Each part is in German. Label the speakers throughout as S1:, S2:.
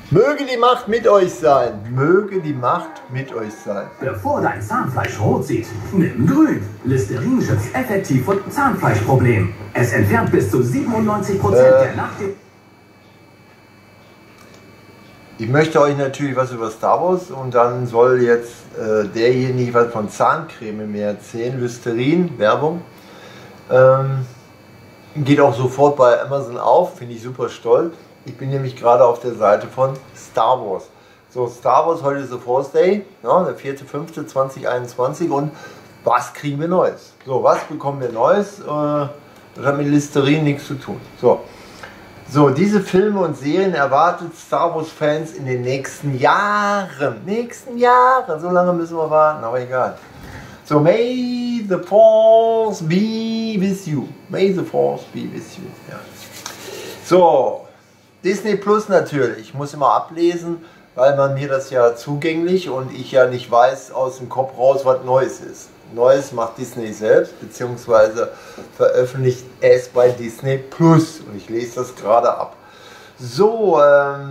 S1: Möge die Macht mit euch sein. Möge die Macht mit euch sein.
S2: Bevor dein Zahnfleisch rot sieht, nimm grün. Listerin schützt effektiv vor Zahnfleischproblemen. Es entfernt bis zu 97% der Nachteile.
S1: Ich möchte euch natürlich was über Star Wars und dann soll jetzt derjenige was von Zahncreme mehr erzählen. Listerin, Werbung. Geht auch sofort bei Amazon auf, finde ich super stolz. Ich bin nämlich gerade auf der Seite von Star Wars. So, Star Wars, heute ist der Force Day, ja, der 4.5.2021 und was kriegen wir Neues? So, was bekommen wir Neues? Das hat mit Listerin nichts zu tun. So, diese Filme und Serien erwartet Star Wars Fans in den nächsten Jahren. So lange müssen wir warten, aber egal. So, may the Force be with you. May the Force be with you. Ja. So, Disney Plus natürlich. Ich muss immer ablesen, weil man mir das ja zugänglich und ich ja nicht weiß aus dem Kopf raus, was Neues ist. Neues macht Disney selbst, beziehungsweise veröffentlicht es bei Disney Plus. Und ich lese das gerade ab. So,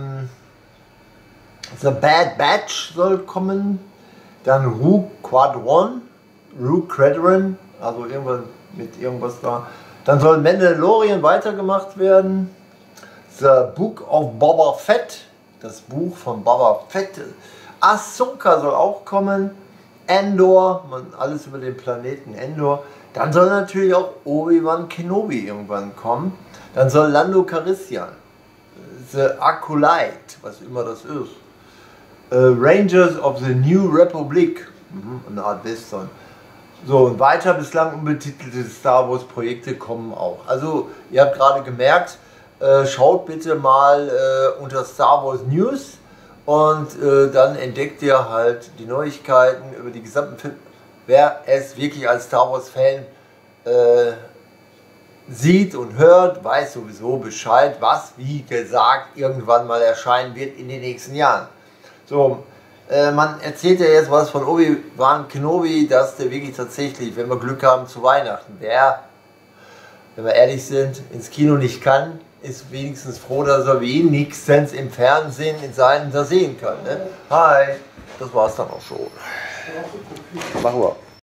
S1: The Bad Batch soll kommen. Dann Rogue Squadron, also irgendwas mit irgendwas da. Dann soll Mandalorian weitergemacht werden. The Book of Boba Fett, das Buch von Boba Fett. Ahsoka soll auch kommen. Endor, alles über den Planeten Endor. Dann soll natürlich auch Obi-Wan Kenobi irgendwann kommen. Dann soll Lando Calrissian, The Acolyte, was immer das ist. Rangers of the New Republic, eine Art Western. So, und weiter bislang unbetitelte Star Wars Projekte kommen auch. Also, ihr habt gerade gemerkt, schaut bitte mal unter Star Wars News und dann entdeckt ihr halt die Neuigkeiten über die gesamten Filme. Wer es wirklich als Star Wars Fan sieht und hört, weiß sowieso Bescheid, was wie gesagt irgendwann mal erscheinen wird in den nächsten Jahren. So, man erzählt ja jetzt was von Obi-Wan Kenobi, dass der wirklich tatsächlich, wenn wir Glück haben, zu Weihnachten, der, wenn wir ehrlich sind, ins Kino nicht kann, ist wenigstens froh, dass er wenigstens im Fernsehen in seinen da sehen kann. Ne? Hi, das war's dann auch schon. Machen wir.